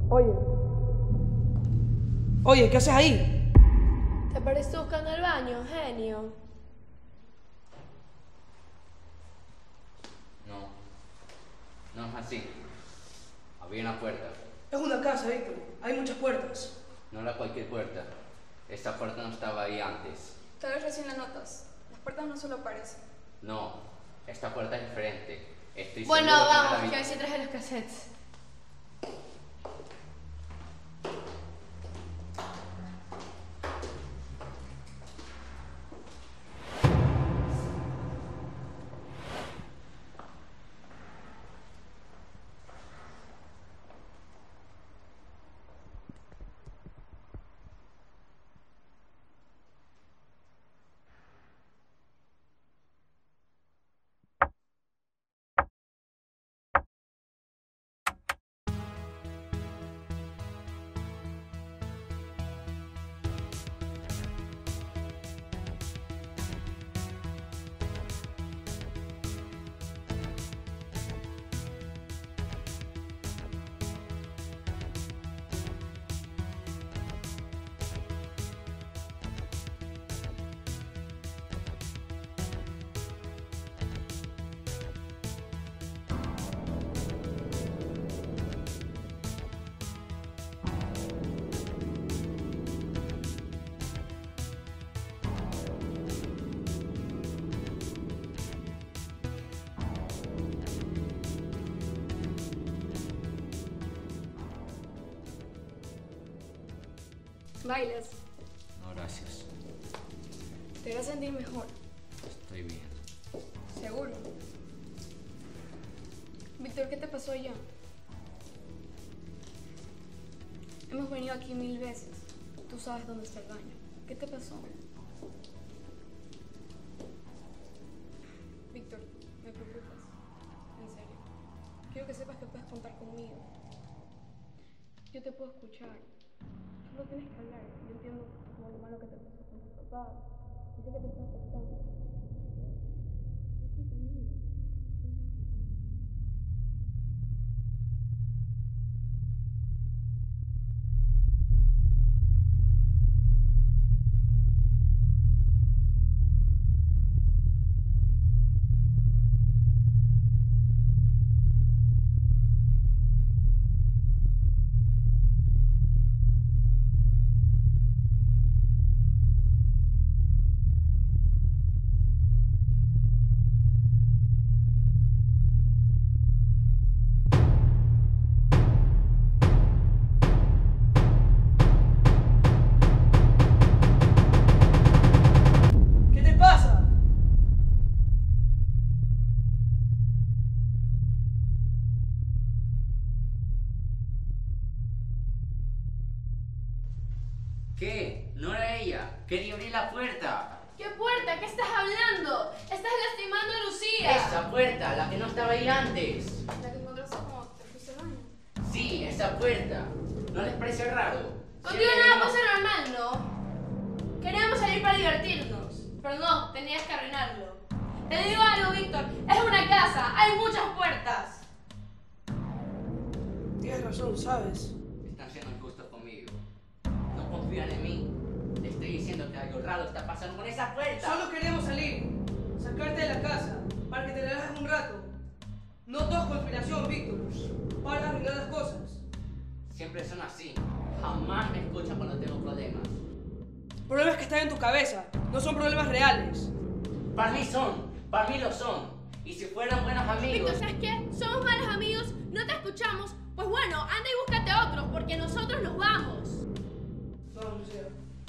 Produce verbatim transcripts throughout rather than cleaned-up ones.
Oye. Oye, ¿qué haces ahí? ¿Te apareció buscando el baño, genio? No. No es así. Había una puerta. Es una casa, Víctor. Hay muchas puertas. No era cualquier puerta. Esta puerta no estaba ahí antes. Tal vez recién la notas. Las puertas no solo aparecen. No. Esta puerta es diferente. Estoy Bueno, seguro que no vamos, la vi. que hoy sí traje los cassettes. ¿Bailas? No, gracias. Te hará sentir mejor. Estoy bien. ¿Seguro? Víctor, ¿qué te pasó ya? Hemos venido aquí mil veces. Tú sabes dónde está el baño. ¿Qué te pasó? Víctor, me preocupas. En serio. Quiero que sepas que puedes contar conmigo. Yo te puedo escuchar. Solo tienes que hablar. Yo entiendo todo lo malo que te pasó con tus papás. Y sé que te está afectando. Yo estoy conmigo. ¿Qué te pasa? ¿Qué? No era ella. Quería abrir la puerta. ¿Qué puerta? ¿Qué estás hablando? Estás lastimando a Lucía. Esa puerta, la que no estaba ahí antes. La que encontraste como te fuiste al baño. Sí, esa puerta. ¿No les parece raro? Contigo Siempre nada digo- pasa normal, ¿no? Queríamos salir para divertirnos. Pero no, tenías que arruinarlo. Te digo algo, Víctor. Es una casa. Hay muchas puertas. Tienes razón, ¿sabes? Están siendo injustos conmigo. No confían en mí. Les estoy diciendo que algo raro está pasando con esa puerta. Solo queríamos salir, sacarte de la casa, para que te relajes un rato. No todo es conspiración, Víctor. Para arreglar las cosas. Siempre son así. Jamás me escuchan cuando tengo problemas. Problemas que están en tu cabeza, no son problemas reales. Para mí son. Para mí lo son. Y si fueran buenos amigos... Víctor, ¿sabes qué? Somos malos amigos, no te escuchamos. Pues bueno, anda y búscate a otros, porque nosotros nos vamos. Vamos, Lucía.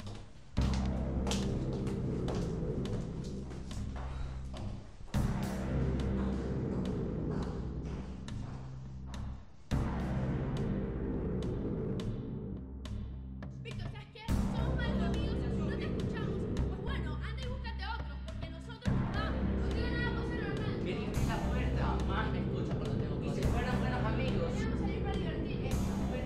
Víctor, ¿sabes qué? Somos malos amigos, no te escuchamos. Pues bueno, anda y búscate a otros, porque nosotros nos vamos. Contigo nada pasa normal. Quería abrir la puerta. Jamás me escuchan cuando tengo problemas. Y si fueran buenos amigos... Queríamos salir para divertirnos. Esa puerta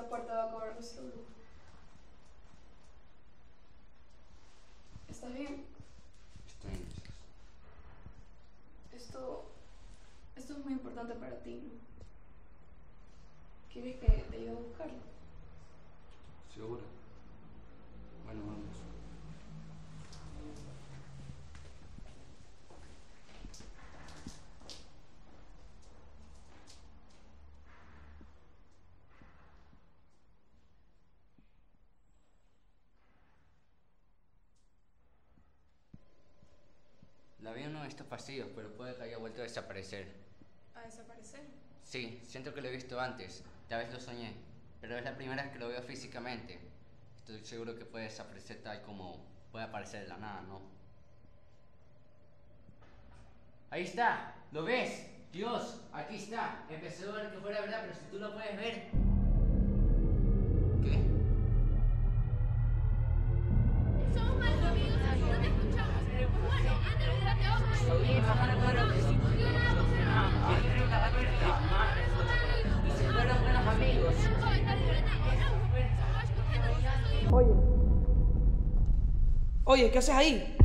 puerta va a acabar nuestro grupo. ¿Estás bien? Estoy en eso. Esto... Esto es muy importante para ti, ¿no? ¿Quieres que te ayude a buscarlo? ¿Seguro? Bueno, vamos. La vi en uno de estos pasillos, pero puede que haya vuelto a desaparecer. ¿A desaparecer? Sí, siento que lo he visto antes. Tal vez lo soñé, pero es la primera vez que lo veo físicamente. Estoy seguro que puede desaparecer tal como puede aparecer de la nada, ¿no? Ahí está, ¿lo ves? Dios, aquí está. Empecé a ver que fuera verdad, pero si tú lo puedes ver. ¿Qué? Somos malos amigos, no te escuchamos. Pues bueno, anda, olvídate a otro. Y se fueron buenos amigos. Oye. Oye, ¿qué haces ahí?